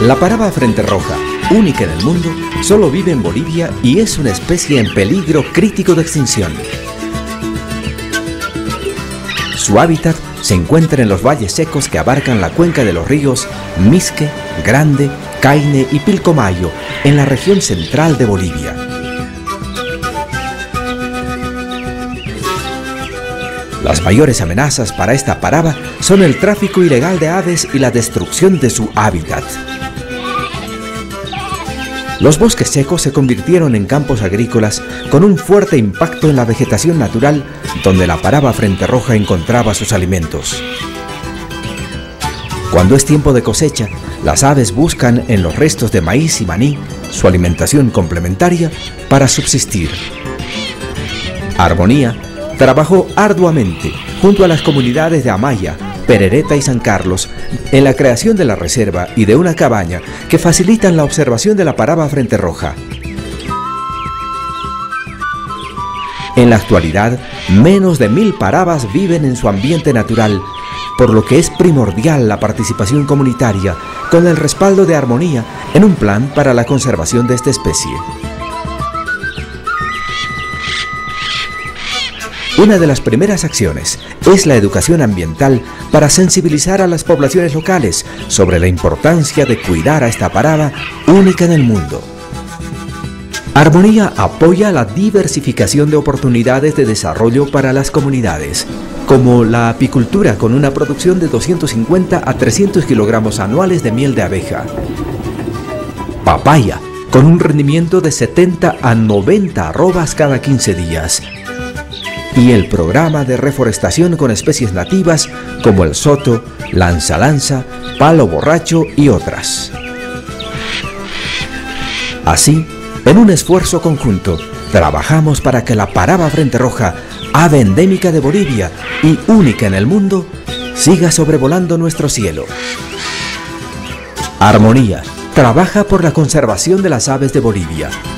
La paraba frente roja, única en el mundo, solo vive en Bolivia y es una especie en peligro crítico de extinción. Su hábitat se encuentra en los valles secos que abarcan la cuenca de los ríos Misque, Grande, Caine y Pilcomayo, en la región central de Bolivia. Las mayores amenazas para esta paraba son el tráfico ilegal de aves y la destrucción de su hábitat. Los bosques secos se convirtieron en campos agrícolas con un fuerte impacto en la vegetación natural donde la paraba frente roja encontraba sus alimentos. Cuando es tiempo de cosecha, las aves buscan en los restos de maíz y maní su alimentación complementaria para subsistir. Armonía trabajó arduamente junto a las comunidades de Amaya, Perereta y San Carlos en la creación de la reserva y de una cabaña que facilitan la observación de la paraba frente roja. En la actualidad, menos de 1000 parabas viven en su ambiente natural, por lo que es primordial la participación comunitaria con el respaldo de Armonía en un plan para la conservación de esta especie. Una de las primeras acciones es la educación ambiental para sensibilizar a las poblaciones locales sobre la importancia de cuidar a esta paraba única en el mundo. Armonía apoya la diversificación de oportunidades de desarrollo para las comunidades, como la apicultura con una producción de 250 a 300 kilogramos anuales de miel de abeja, papaya con un rendimiento de 70 a 90 arrobas cada 15 días, y el programa de reforestación con especies nativas como el soto, lanza-lanza, palo borracho y otras. Así, en un esfuerzo conjunto, trabajamos para que la paraba frente roja, ave endémica de Bolivia y única en el mundo, siga sobrevolando nuestro cielo. Armonía trabaja por la conservación de las aves de Bolivia.